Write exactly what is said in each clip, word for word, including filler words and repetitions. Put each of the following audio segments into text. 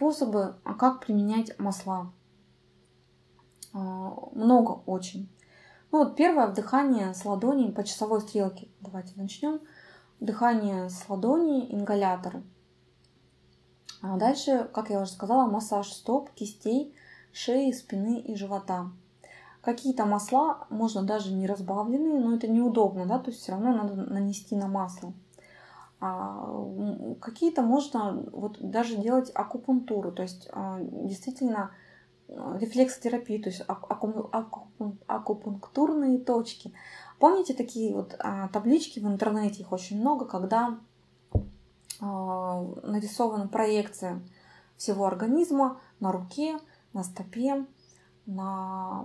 способы, как применять масла. Много очень. Ну вот первое, вдыхание с ладони по часовой стрелке. Давайте начнем. Вдыхание с ладони, ингаляторы. А дальше, как я уже сказала, массаж стоп, кистей, шеи, спины и живота. Какие-то масла можно даже не разбавленные, но это неудобно, да, то есть все равно надо нанести на масло. А какие-то можно вот даже делать акупунктуру, то есть действительно рефлексотерапию, то есть акупунктурные точки. Помните такие вот таблички в интернете, их очень много, когда нарисована проекция всего организма на руке, на стопе, на,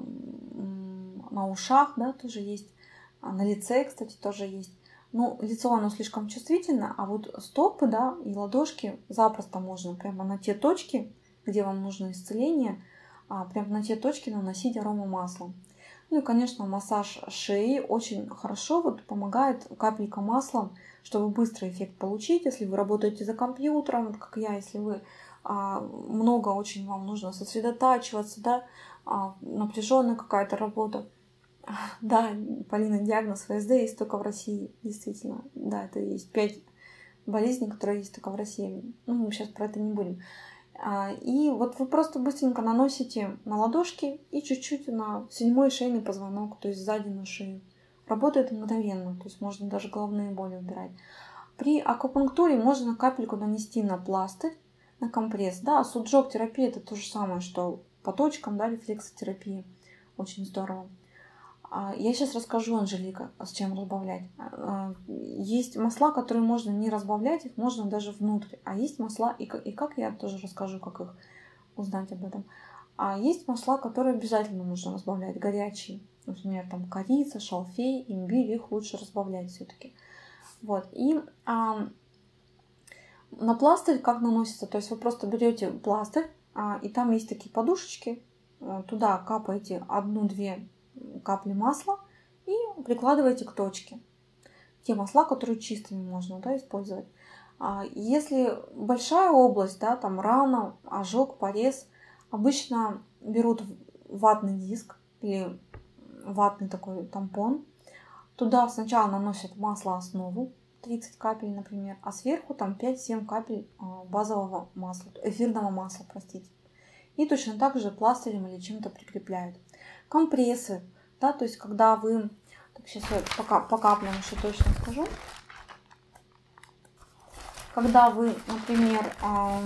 на ушах, да, тоже есть, на лице, кстати, тоже есть. Ну, лицо, оно слишком чувствительно, а вот стопы, да, и ладошки запросто можно прямо на те точки, где вам нужно исцеление, прямо на те точки наносить аромамасло. Ну и, конечно, массаж шеи очень хорошо вот помогает капелька масла, чтобы быстрый эффект получить. Если вы работаете за компьютером, вот как я, если вы а, много очень вам нужно сосредотачиваться, да, а, напряженная какая-то работа. Да, Полина, диагноз ВСД есть только в России, действительно. Да, это есть пять болезней, которые есть только в России. Ну, мы сейчас про это не будем. И вот вы просто быстренько наносите на ладошки и чуть-чуть на седьмой шейный позвонок, то есть сзади на шею. Работает мгновенно, то есть можно даже головные боли убирать. При акупунктуре можно капельку нанести на пластырь, на компресс. Да, суджок-терапия это то же самое, что по точкам, да, рефлексотерапия. Очень здорово. Я сейчас расскажу, Анжелика, с чем разбавлять. Есть масла, которые можно не разбавлять, их можно даже внутрь. А есть масла, и как я тоже расскажу, как их узнать об этом. А есть масла, которые обязательно нужно разбавлять, горячие. Например, там корица, шалфей, имбирь, их лучше разбавлять все-таки. Вот. И а, на пластырь как наносится? То есть вы просто берете пластырь, а, и там есть такие подушечки, туда капаете одну-две капли масла и прикладываете к точке. Те масла, которые чистыми можно, да, использовать. А если большая область, да, там рана, ожог, порез, обычно берут ватный диск или ватный такой тампон. Туда сначала наносят масло-основу, тридцать капель, например, а сверху там пять-семь капель базового масла, эфирного масла, простите. И точно так же пластырем или чем-то прикрепляют. Компрессы, да, то есть когда вы, так, сейчас я пока по каплям еще точно скажу, когда вы, например, эм,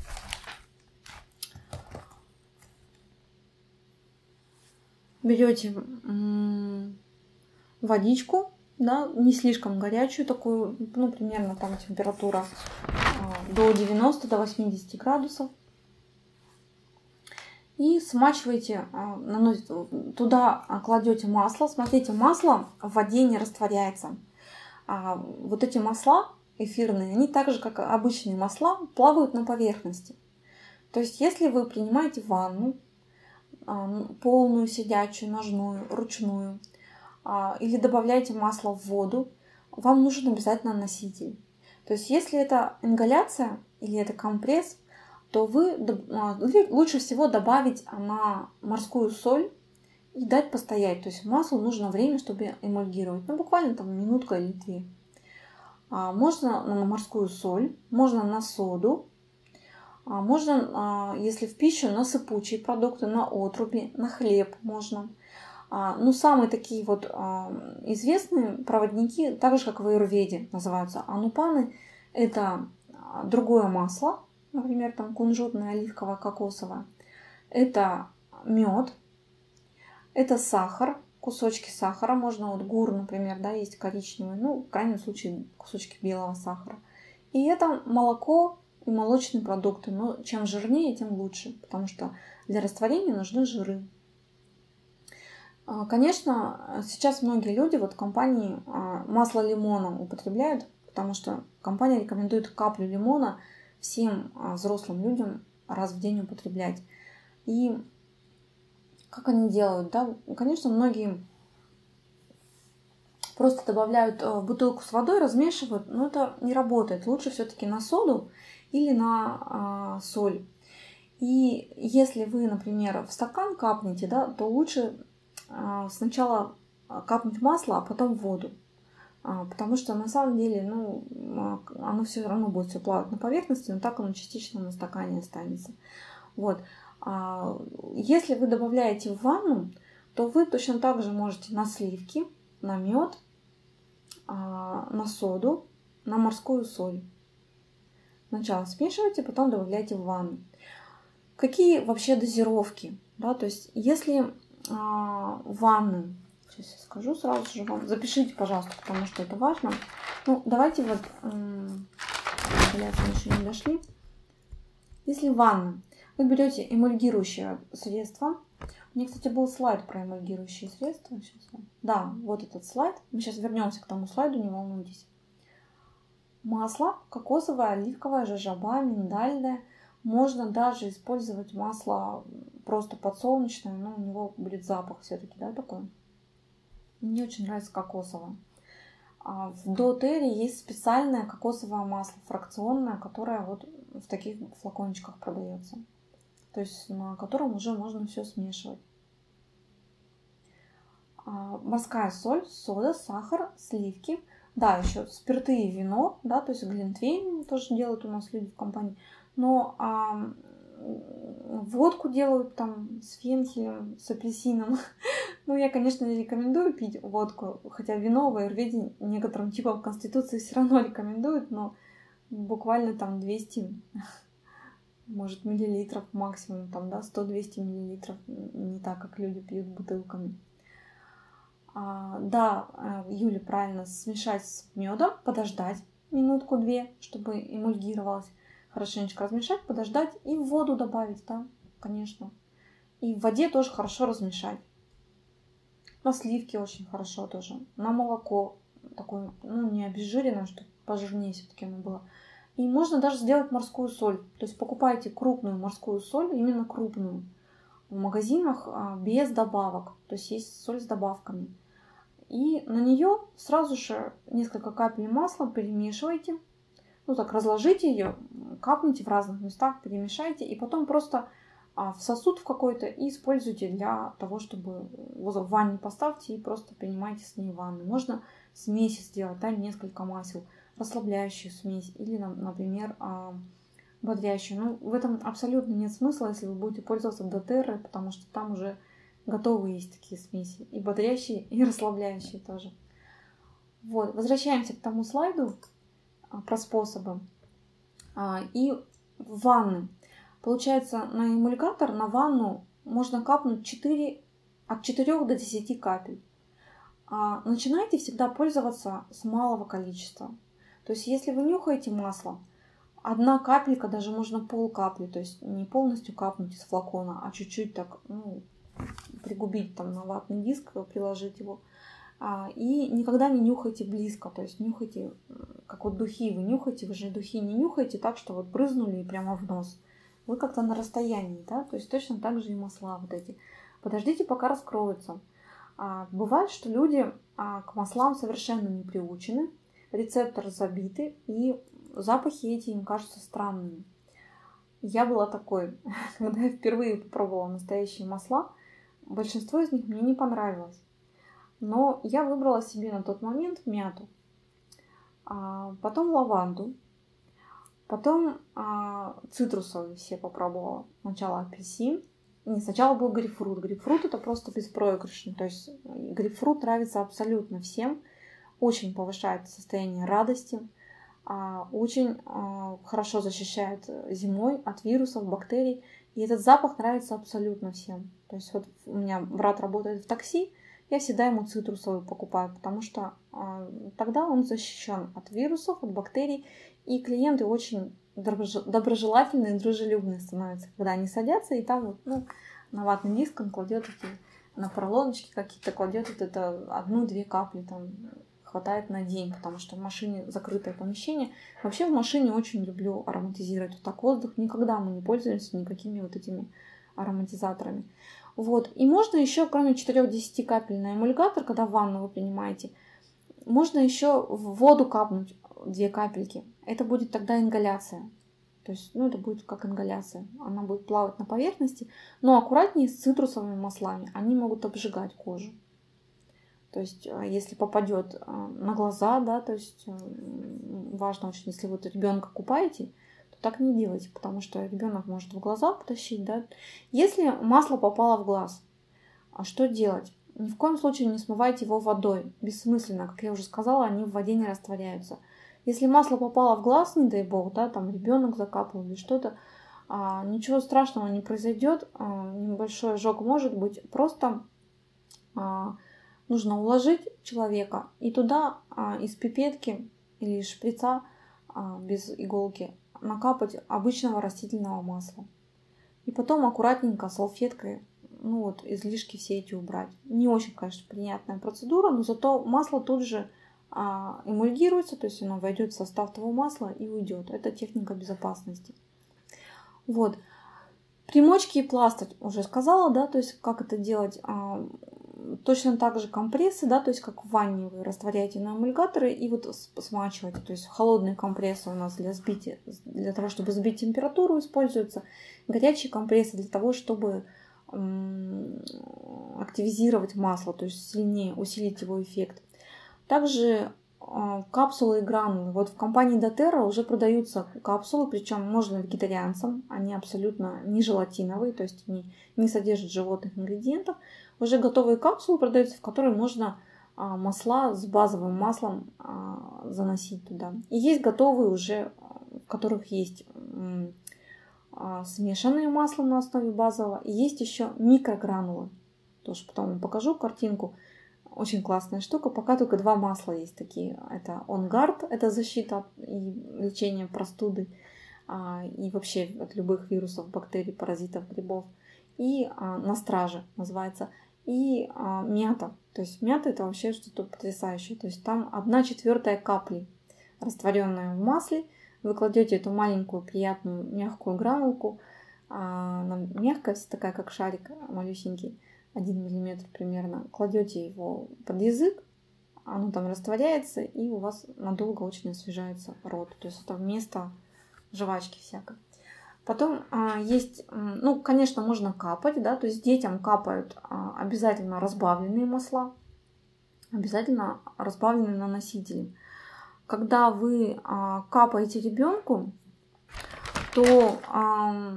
берете м, водичку, да, не слишком горячую, такую, ну, примерно там температура э, до девяноста, до восьмидесяти градусов, и смачиваете, наносите, туда кладете масло. Смотрите, масло в воде не растворяется. А вот эти масла эфирные, они так же, как обычные масла, плавают на поверхности. То есть, если вы принимаете ванну, полную, сидячую, ножную, ручную, или добавляете масло в воду, вам нужен обязательно носитель. То есть, если это ингаляция или это компресс, то вы лучше всего добавить на морскую соль и дать постоять. То есть маслу нужно время, чтобы эмульгировать. Ну, буквально там минутка или две. Можно на морскую соль, можно на соду, можно, если в пищу, на сыпучие продукты, на отруби, на хлеб можно. Ну, самые такие вот известные проводники, так же, как в аюрведе называются анупаны, это другое масло, например, там кунжутное, оливковое, кокосовое. Это мед, это сахар, кусочки сахара. Можно вот гур, например, да, есть коричневый, ну, в крайнем случае, кусочки белого сахара. И это молоко и молочные продукты. Но чем жирнее, тем лучше, потому что для растворения нужны жиры. Конечно, сейчас многие люди вот в компании масло лимона употребляют, потому что компания рекомендует каплю лимона всем взрослым людям раз в день употреблять. И как они делают? Да? Конечно, многие просто добавляют в бутылку с водой, размешивают, но это не работает. Лучше все-таки на соду или на а, соль. И если вы, например, в стакан капнете, да, то лучше сначала капнуть масло, а потом воду. Потому что на самом деле, ну, оно все равно будет все плавать на поверхности, но так оно частично на стакане останется. Вот. Если вы добавляете в ванну, то вы точно так же можете на сливки, на мед, на соду, на морскую соль. Сначала смешивайте, потом добавляйте в ванну. Какие вообще дозировки? Да, то есть, если ванны, сейчас я скажу сразу же вам, запишите, пожалуйста, потому что это важно. Ну, давайте вот, блядь, мы еще не дошли. Если ванна, вы берете эмульгирующее средство. У меня, кстати, был слайд про эмульгирующие средства. Сейчас. Да, вот этот слайд. Мы сейчас вернемся к тому слайду, не волнуйтесь. Масло кокосовое, оливковое, жожоба, миндальное. Можно даже использовать масло просто подсолнечное, но у него будет запах все-таки, да, такой. Мне очень нравится кокосовое. В доTERRA есть специальное кокосовое масло фракционное, которое вот в таких флакончиках продается. То есть на котором уже можно все смешивать. Морская соль, сода, сахар, сливки. Да, еще спирты и вино, да, то есть глинтвейн тоже делают у нас люди в компании. Но а, водку делают там с фенхелем, с апельсином. Ну, я, конечно, не рекомендую пить водку, хотя вино в аюрведе некоторым типам конституции все равно рекомендуют, но буквально там двести, может, миллилитров максимум, там, да, сто-двести миллилитров, не так, как люди пьют бутылками. А, да, Юля, правильно, смешать с медом, подождать минутку-две, чтобы эмульгировалось. Хорошенечко размешать, подождать и в воду добавить, да, конечно. И в воде тоже хорошо размешать. На сливки очень хорошо тоже. На молоко такое, ну, не обезжиренное, чтобы пожирнее все-таки оно было. И можно даже сделать морскую соль. То есть покупайте крупную морскую соль, именно крупную, в магазинах без добавок. То есть есть соль с добавками. И на нее сразу же несколько капель масла перемешивайте. Ну так, разложите ее, капните в разных местах, перемешайте. И потом просто в сосуд в какой-то и используйте для того, чтобы в ванне поставьте и просто принимайте с ней ванну. Можно смеси сделать, да, несколько масел, расслабляющую смесь или, например, бодрящую. Ну, в этом абсолютно нет смысла, если вы будете пользоваться доTERRA, потому что там уже готовые есть такие смеси. И бодрящие, и расслабляющие тоже. Вот, возвращаемся к тому слайду про способы. И ванны. Получается, на эмульгатор, на ванну можно капнуть четыре, от четырёх до десяти капель. А начинайте всегда пользоваться с малого количества. То есть, если вы нюхаете масло, одна капелька, даже можно пол капли, то есть не полностью капнуть из флакона, а чуть-чуть так, ну, пригубить там на ватный диск, приложить его. И никогда не нюхайте близко, то есть нюхайте, как вот духи вы нюхаете, вы же духи не нюхаете так, что вот брызнули и прямо в нос. Вы как-то на расстоянии, да, то есть точно так же и масла вот эти. Подождите, пока раскроются. А, бывает, что люди а, к маслам совершенно не приучены, рецепторы забиты, и запахи эти им кажутся странными. Я была такой, когда я впервые попробовала настоящие масла, большинство из них мне не понравилось. Но я выбрала себе на тот момент мяту, а, потом лаванду, потом а, цитрусовые все попробовала. Сначала апельсин. Не, сначала был грейпфрут. Грейпфрут это просто беспроигрышный. То есть грейпфрут нравится абсолютно всем. Очень повышает состояние радости. А, очень а, хорошо защищает зимой от вирусов, бактерий. И этот запах нравится абсолютно всем. То есть вот у меня брат работает в такси. Я всегда ему цитрусовый покупаю, потому что а, тогда он защищен от вирусов, от бактерий. И клиенты очень доброжелательные, дружелюбные становятся, когда они садятся, и там вот, ну, на ватный диск он кладет эти, на поролоночки какие-то, кладет вот это одну-две капли, там, хватает на день, потому что в машине закрытое помещение. Вообще в машине очень люблю ароматизировать вот так воздух. Никогда мы не пользуемся никакими вот этими ароматизаторами. Вот. И можно еще, кроме четырёх-десяти капель на эмульгатор, когда ванну вы принимаете, можно еще в воду капнуть две капельки. Это будет тогда ингаляция. То есть, ну, это будет как ингаляция. Она будет плавать на поверхности. Но аккуратнее с цитрусовыми маслами. Они могут обжигать кожу. То есть, если попадет на глаза, да, то есть важно очень, если вы ребенка купаете, то так не делайте, потому что ребенок может в глаза потащить, да. Если масло попало в глаз, а что делать? Ни в коем случае не смывайте его водой. Бессмысленно, как я уже сказала, они в воде не растворяются. Если масло попало в глаз, не дай бог, да, там ребенок закапал или что-то, а, ничего страшного не произойдет, а, небольшой ожог может быть, просто а, нужно уложить человека и туда а, из пипетки или шприца а, без иголки накапать обычного растительного масла. И потом аккуратненько салфеткой, ну вот, излишки все эти убрать. Не очень, конечно, приятная процедура, но зато масло тут же а, эмульгируется, то есть оно войдет в состав того масла и уйдет. Это техника безопасности. Вот. Примочки и пластырь уже сказала, да, то есть как это делать. А, точно так же компрессы, да, то есть как в ванне вы растворяете на эмульгаторы и вот смачиваете. То есть холодные компрессы у нас для сбития, для того, чтобы сбить температуру, используются. Горячие компрессы для того, чтобы активизировать масло, то есть сильнее усилить его эффект. Также капсулы и гранулы. Вот в компании доTERRA уже продаются капсулы, причем можно вегетарианцам. Они абсолютно не желатиновые, то есть они не содержат животных ингредиентов. Уже готовые капсулы продаются, в которые можно масла с базовым маслом заносить туда. И есть готовые уже, в которых есть смешанные масла на основе базового. И есть еще микрогранулы. Тоже потом вам покажу картинку. Очень классная штука. Пока только два масла есть такие. Это On Guard, это защита и лечение простуды. И вообще от любых вирусов, бактерий, паразитов, грибов. И На Страже называется. И мята. То есть мята это вообще что-то потрясающее. То есть там одна четвертая капли, растворенная в масле. Вы кладете эту маленькую, приятную, мягкую гранулку. Она мягкая, вся такая, как шарик малюсенький, один миллиметр примерно. Кладете его под язык, оно там растворяется, и у вас надолго очень освежается рот. То есть это вместо жвачки всякой. Потом а, есть, ну, конечно, можно капать, да, то есть детям капают а, обязательно разбавленные масла, обязательно разбавленные наносители. Когда вы а, капаете ребенку, то а,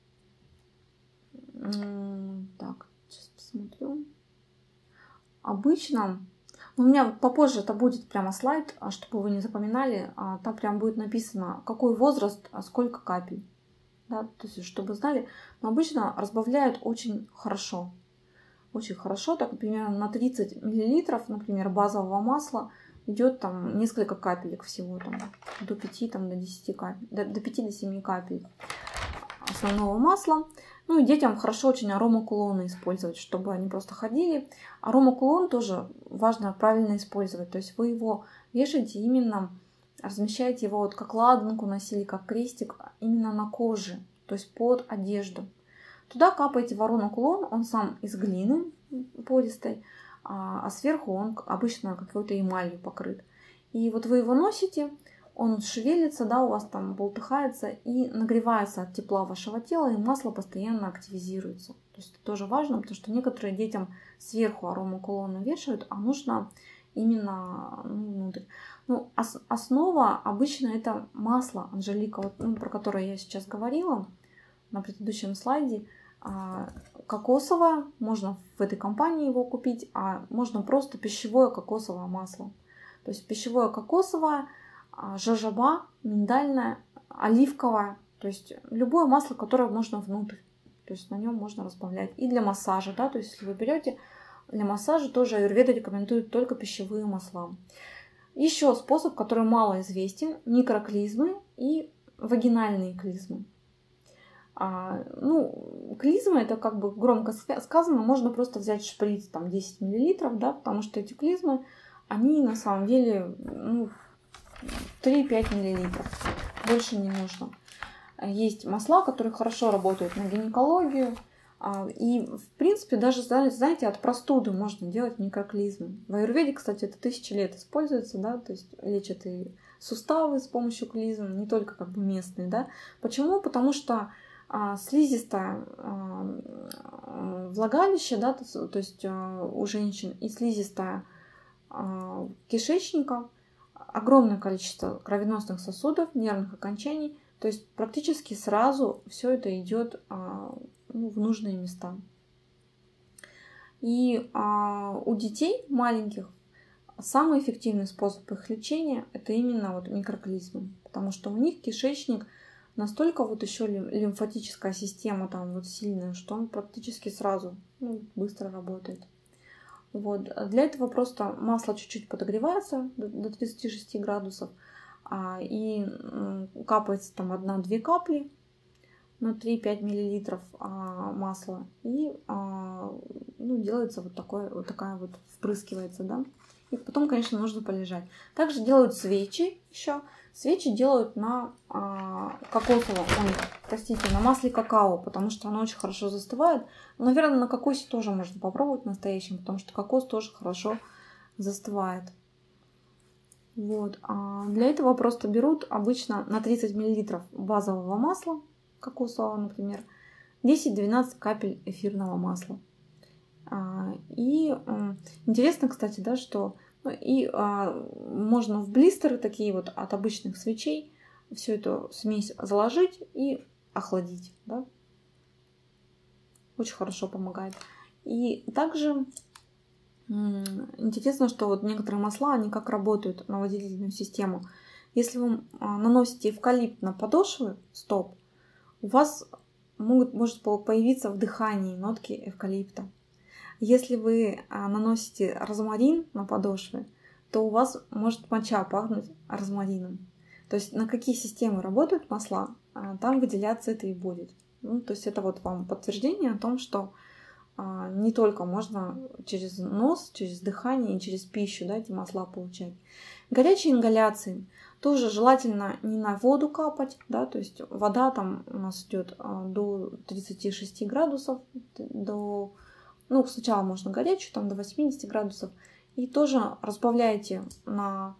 так, сейчас посмотрю. Обычно, у меня попозже это будет прямо слайд, чтобы вы не запоминали, а, там прям будет написано, какой возраст, а сколько капель, да, то есть чтобы знали. Но обычно разбавляют очень хорошо, очень хорошо, так, например, на тридцать миллилитров, например, базового масла идет там несколько капелек всего, там, до пяти, там, до десяти капель, до, до пяти, до семи капель основного масла. Ну и детям хорошо очень аромакулоны использовать, чтобы они просто ходили. Аромакулон тоже важно правильно использовать. То есть вы его вешаете именно, размещаете его вот как ладанку носили, как крестик, именно на коже, то есть под одежду. Туда капаете в аромакулон, он сам из глины пористой, а сверху он обычно какой-то эмалью покрыт. И вот вы его носите, он шевелится, да, у вас там болтыхается и нагревается от тепла вашего тела, и масло постоянно активизируется. То есть это тоже важно, потому что некоторые детям сверху аромакулоны вешают, а нужно именно, ну, внутрь. Ну, ос- основа обычно это масло Анжелика, вот, ну, про которое я сейчас говорила на предыдущем слайде. Кокосовое, можно в этой компании его купить, а можно просто пищевое кокосовое масло. То есть пищевое кокосовое, жожоба, миндальное, оливковое, то есть любое масло, которое можно внутрь. То есть на нем можно разбавлять. И для массажа, да, то есть если вы берете для массажа, тоже аюрведа рекомендует только пищевые масла. Еще способ, который мало известен, микроклизмы и вагинальные клизмы. А, ну, клизма это как бы громко сказано, можно просто взять шприц там десять миллилитров, да, потому что эти клизмы, они на самом деле, ну, три-пять миллилитров, больше не нужно. Есть масла, которые хорошо работают на гинекологию, И, в принципе, даже, знаете, от простуды можно делать микроклизмы. В аюрведе, кстати, это тысячи лет используется, да, то есть лечат и суставы с помощью клизм, не только как бы местные, да. Почему? Потому что а, слизистое а, влагалище, да, то, то есть а, у женщин и слизистая а, кишечника, огромное количество кровеносных сосудов, нервных окончаний, то есть практически сразу все это идет а, ну, в нужные места. И а, у детей маленьких самый эффективный способ их лечения – это именно вот микроклизмы, потому что у них кишечник настолько вот еще лимфатическая система там вот сильная, что он практически сразу ну, быстро работает. Вот. Для этого просто масло чуть-чуть подогревается до тридцати шести градусов а, и капается там одна-две капли на три-пять миллилитров а, масла и а, ну, делается вот, такое, вот такая вот впрыскивается, да. И потом, конечно, нужно полежать. Также делают свечи еще. Свечи делают на а, кокосовом, ой, простите, на масле какао, потому что оно очень хорошо застывает. Наверное, на кокосе тоже можно попробовать настоящем, потому что кокос тоже хорошо застывает. Вот. А для этого просто берут обычно на тридцать миллилитров базового масла, кокосового, например, десять-двенадцать капель эфирного масла. А, и а, интересно, кстати, да, что ну, и а, можно в блистеры такие вот от обычных свечей всю эту смесь заложить и охладить, да. Очень хорошо помогает. И также интересно, что вот некоторые масла, они как работают на выделительную систему. Если вы наносите эвкалипт на подошвы стоп, у вас могут, может появиться в дыхании нотки эвкалипта. Если вы наносите розмарин на подошвы, то у вас может моча пахнуть розмарином. То есть на какие системы работают масла, там выделяться это и будет. Ну, то есть это вот вам подтверждение о том, что а, не только можно через нос, через дыхание и через пищу, да, эти масла получать. Горячие ингаляции тоже желательно не на воду капать, да, то есть вода там у нас идет до тридцати шести градусов, до, ну, сначала можно горячую, там до восьмидесяти градусов, и тоже разбавляйте на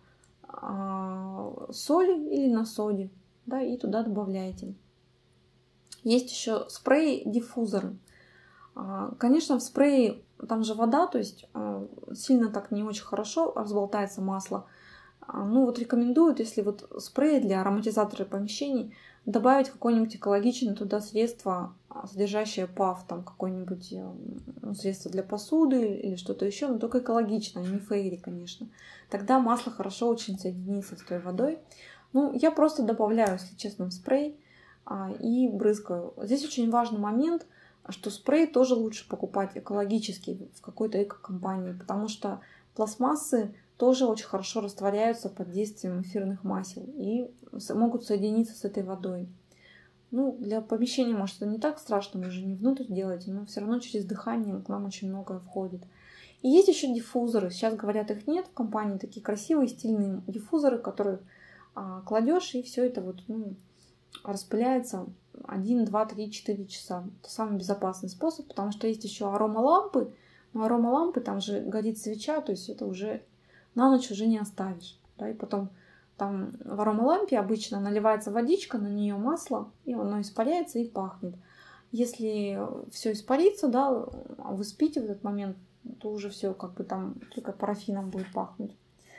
а, соли или на соде, да, и туда добавляете. Есть еще спреи-диффузоры. Конечно, в спрее там же вода, то есть сильно так не очень хорошо разболтается масло. Ну вот рекомендуют, если вот спрей для ароматизатора помещений, добавить какое-нибудь экологичное туда средство, содержащее паф, там какое-нибудь ну, средство для посуды или что-то еще, но только экологичное, не фейри, конечно. Тогда масло хорошо очень соединится с той водой. Ну, я просто добавляю, если честно, в спрей и брызгаю. Здесь очень важный момент, что спрей тоже лучше покупать экологический в какой-то эко-компании, потому что пластмассы тоже очень хорошо растворяются под действием эфирных масел и могут соединиться с этой водой. Ну, для помещения, может, это не так страшно, вы же не внутрь делаете, но все равно через дыхание к нам очень многое входит. И есть еще диффузоры. Сейчас, говорят, их нет в компании. Такие красивые, стильные диффузоры, которые а, кладешь, и все это вот, ну, распыляется один, два, три, четыре часа. Это самый безопасный способ, потому что есть еще аромалампы. Но аромалампы, там же горит свеча, то есть это уже на ночь уже не оставишь. Да? И потом там в аромалампе обычно наливается водичка, на нее масло, и оно испаряется и пахнет. Если все испарится, да, вы спите в этот момент, то уже все как бы там только парафином будет пахнуть.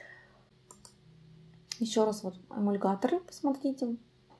Еще раз вот эмульгаторы посмотрите.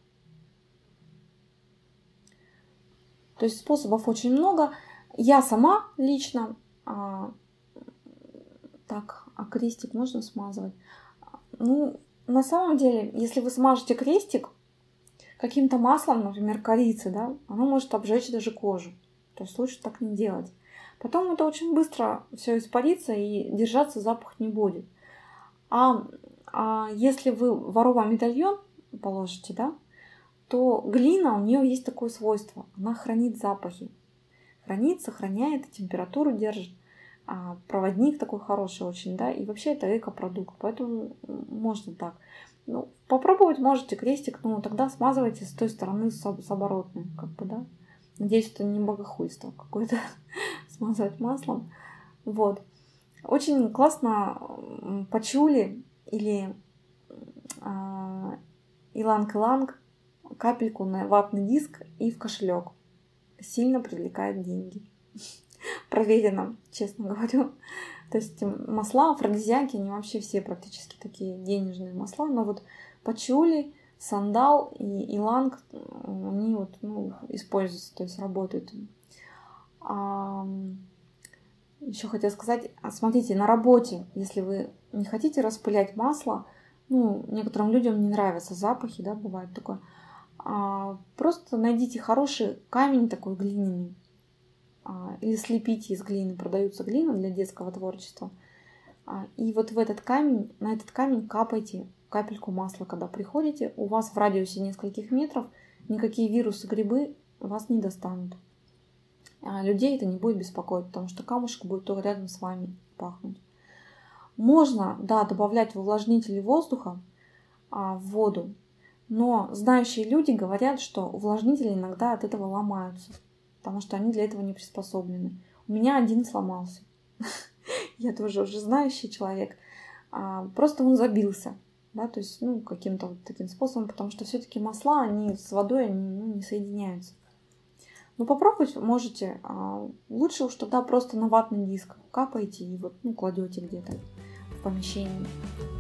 То есть способов очень много. Я сама лично... А, так, а крестик можно смазывать? Ну, на самом деле, если вы смажете крестик каким-то маслом, например, корицы, да, оно может обжечь даже кожу. То есть лучше так не делать. Потом это очень быстро все испарится и держаться запах не будет. А, а если вы варовый медальон положите, да, то глина, у нее есть такое свойство. Она хранит запахи. Хранит, сохраняет, температуру держит. А проводник такой хороший очень, да, и вообще это эко-продукт, поэтому можно так. Ну, попробовать можете крестик, но тогда смазывайте с той стороны, с оборотной, как бы, да. Надеюсь, это не богохульство какое-то смазать маслом. Вот. Очень классно пачули или э, иланг-иланг, капельку на ватный диск и в кошелек. Сильно привлекает деньги. Проверено, честно говорю. То есть масла, афродизиаки, они вообще все практически такие денежные масла. Но вот пачули, сандал и иланг, они вот, ну, используются, то есть работают. А, еще хотела сказать, смотрите, на работе, если вы не хотите распылять масло, ну, некоторым людям не нравятся запахи, да, бывает такое, а, просто найдите хороший камень такой глиняный, а, или слепите из глины, продаются глины для детского творчества, а, и вот в этот камень, на этот камень капайте капельку масла, когда приходите, у вас в радиусе нескольких метров никакие вирусы, грибы вас не достанут. А людей это не будет беспокоить, потому что камушек будет только рядом с вами пахнуть. Можно, да, добавлять в увлажнители воздуха а, в воду, но знающие люди говорят, что увлажнители иногда от этого ломаются, потому что они для этого не приспособлены. У меня один сломался. Я тоже уже знающий человек. Просто он забился. Да, то есть, ну, каким-то вот таким способом, потому что все-таки масла, они с водой они, ну, не соединяются. Но попробовать можете. Лучше уж тогда просто на ватный диск капаете и вот, ну, кладете где-то в помещении.